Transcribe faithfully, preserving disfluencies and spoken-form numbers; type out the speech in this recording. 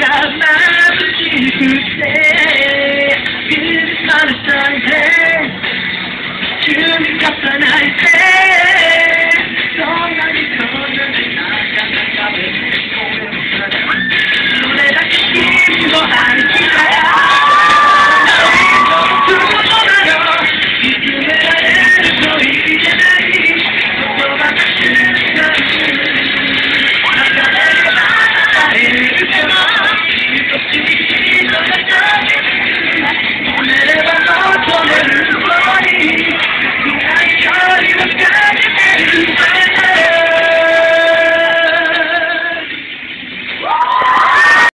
が眩しくて指されたいで急に重ないで